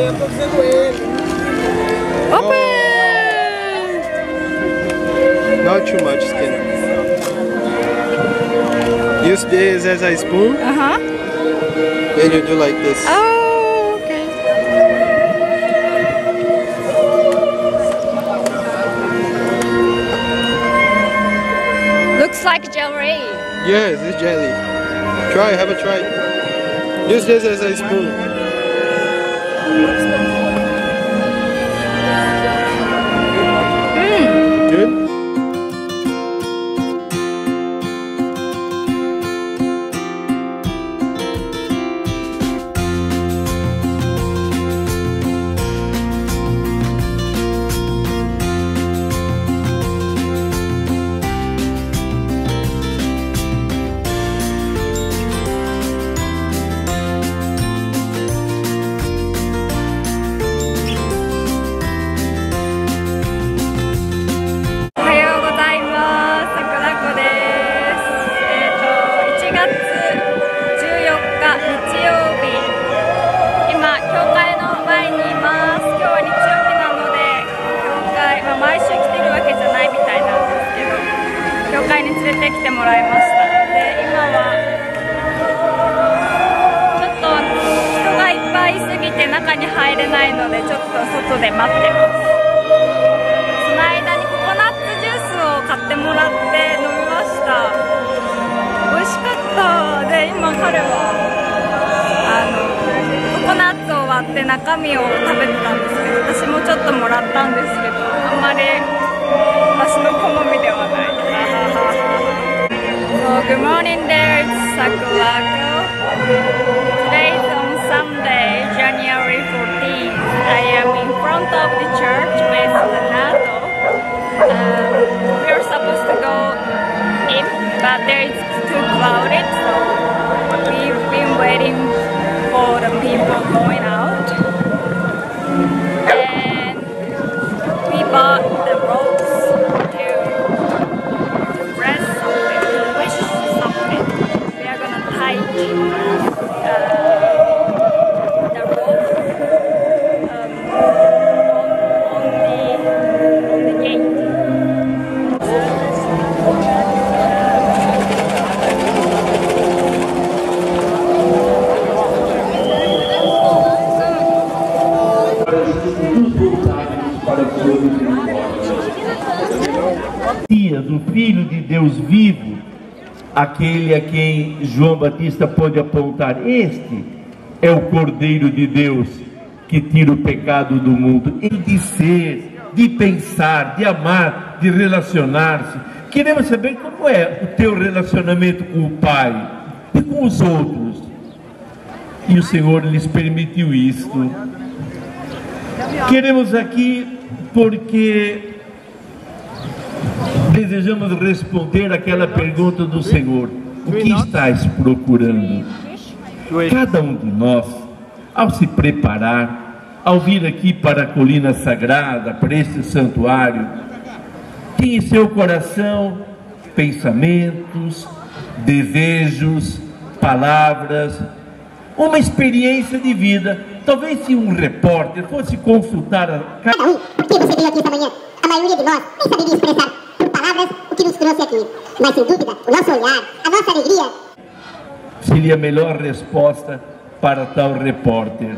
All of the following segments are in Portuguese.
eu tô dizendo ele. Opa! Not too much skin. Use this as a spoon. Then you do like this. Oh, okay. Looks like jelly. Yes, it's jelly. Try, have a try. Use this as a spoon. Good? Good morning there, it's Sakurako. Today is on Sunday, January 14th. I am in front of the church with Renato. We are supposed to go in, but there is too crowded, so we've been waiting for the people going out. And we bought the ropes to press something, to wish something. We are gonna tie the rope on the gate. Do Filho de Deus vivo, aquele a quem João Batista pode apontar: este é o Cordeiro de Deus que tira o pecado do mundo. E de ser, de pensar, de amar, de relacionar-se. Queremos saber como é o teu relacionamento com o Pai e com os outros. E o Senhor lhes permitiu isto. Queremos aqui porque desejamos responder aquela pergunta do Senhor: o que estás procurando? Cada um de nós, ao se preparar, ao vir aqui para a colina sagrada, para este santuário, tem em seu coração pensamentos, desejos, palavras, uma experiência de vida. Talvez se um repórter fosse consultar cada um, por que você veio aqui esta manhã? A maioria de nós nem saberia expressar por palavras o que nos trouxe aqui. Mas sem dúvida, o nosso olhar, a nossa alegria seria a melhor resposta para tal repórter.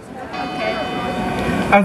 As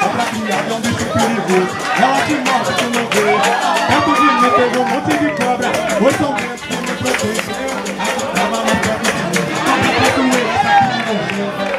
cobra criada é um bicho perigoso. Ela te morde, tu não vê. Perto de mim pegou um monte de cobra. Pois são meus que me protegeu. A cobra não pode ser. A capoeira essa aqui me morreu.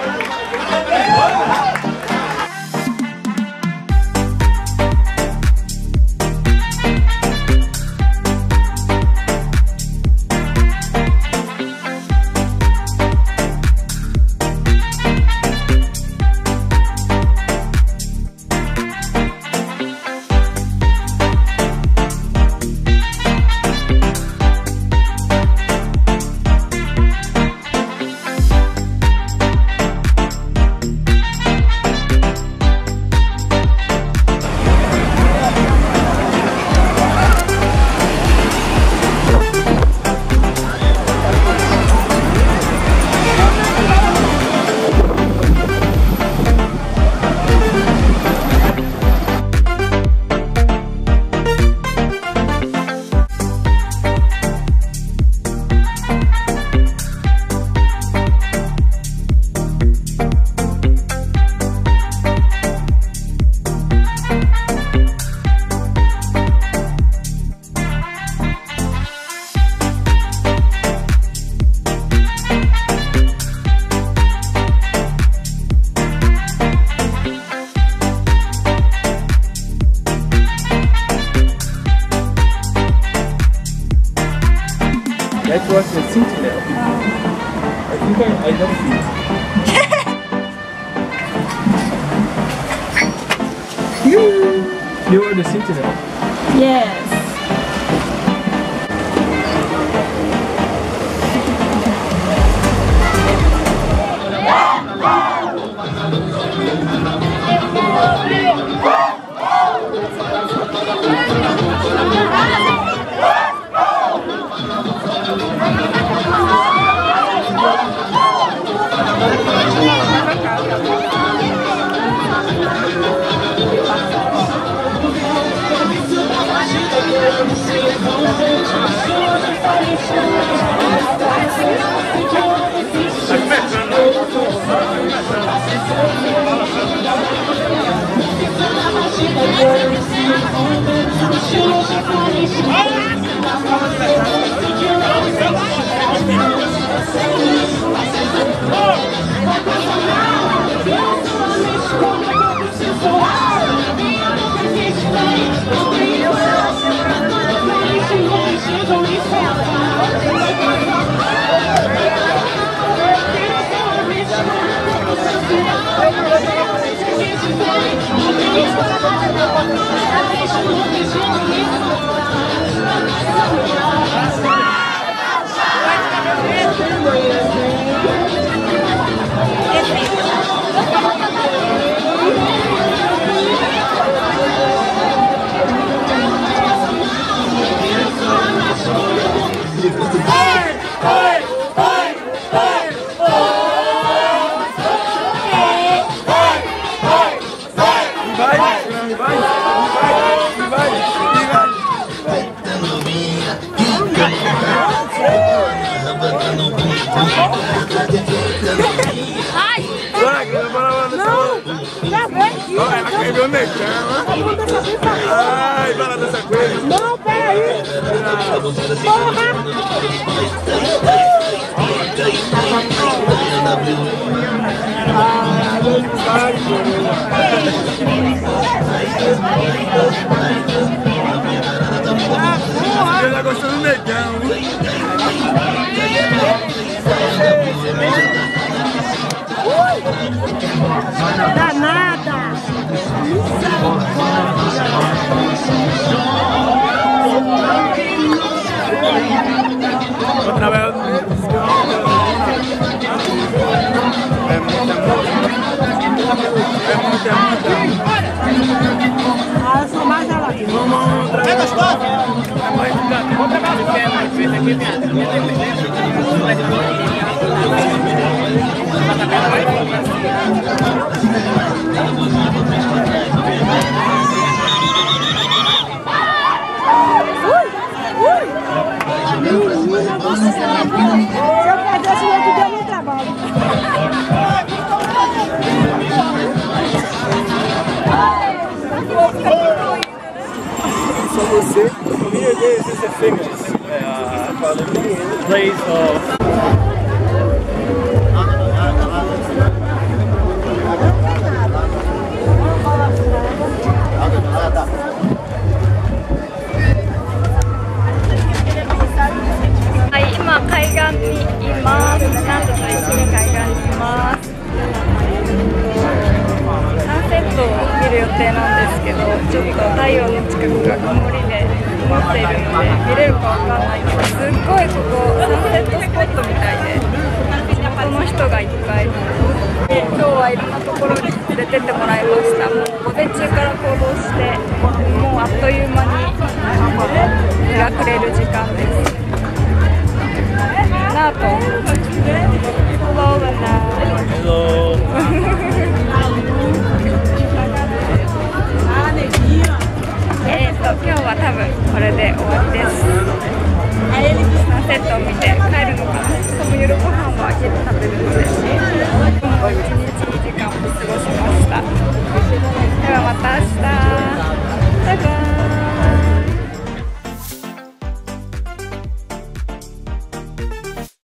That was the sentinel. I think I don't see it. You are the sentinel. Yes. Ai, vai lá dessa coisa. Não, peraí. Ele tá gostando do negão. Danada. Outra vez. É muita. Ah, eu sou mais ela. você. Comida deles is famous place of. はい、今海岸にいます。なんと一緒に海岸にいます。サンセットを見る予定なんですけど、ちょっと太陽の近くが曇りで曇っているので見れるかわかんないけど、すっごいここサンセットスポットみたいで地元の人がいっぱい。今日はいろんなところに連れてってもらいました。